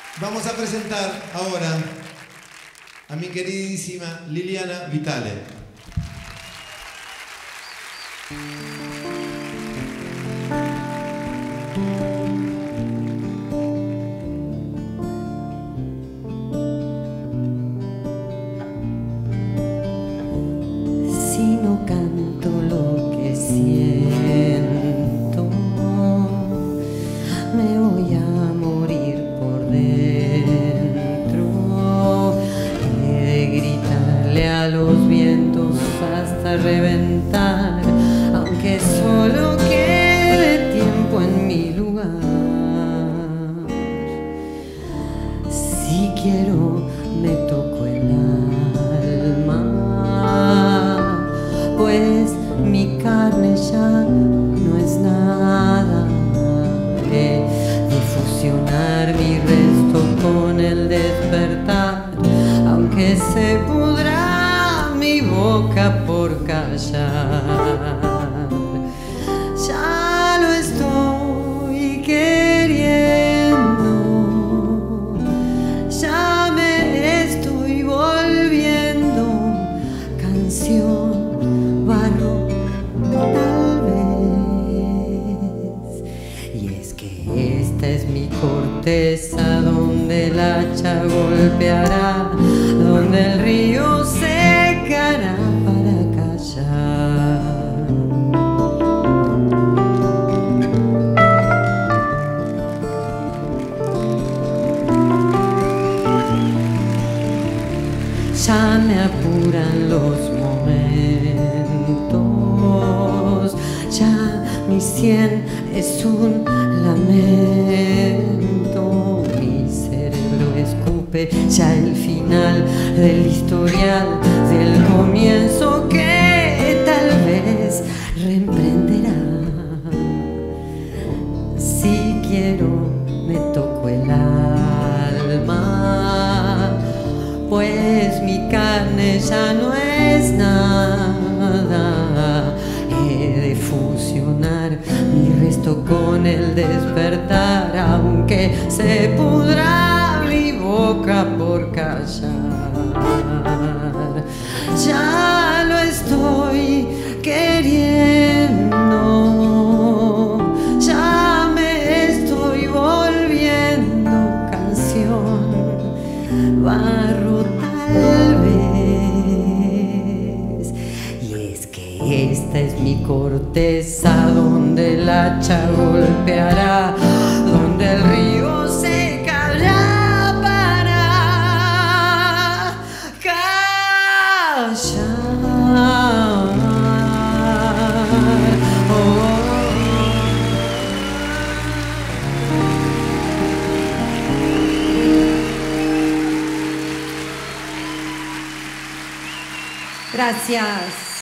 Vamos a presentar ahora a mi queridísima Liliana Vitale. Si no canto lo que siento, me voy a morir por dentro. He de gritarle a los vientos hasta reventar, aunque solo quede tiempo en mi lugar. Si quiero me toco el alma, pues mi carne ya no es nada. He de fusionar mi resto con el despertar, aunque se pudra mi boca por callar. Ya lo estoy queriendo, ya me estoy volviendo canción, barro tal vez. Y es que esta es mi corteza donde el hacha golpeará, donde el río secará para callar. Ya me apuran los momentos, ya mi sien es un lamento. Mi cerebro escupe ya el final del historial, del comienzo que tal vez reemprenderá. Si quiero me toco el alma, pues mi carne ya no es nada. He de fusionar mi resto con el despertar, aunque se pudra mi boca por callar. Ya lo estoy queriendo, ya me estoy volviendo canción, barro tal vez. Y es que esta es mi corteza donde el hacha golpeará, donde el río secará para callar. Gracias.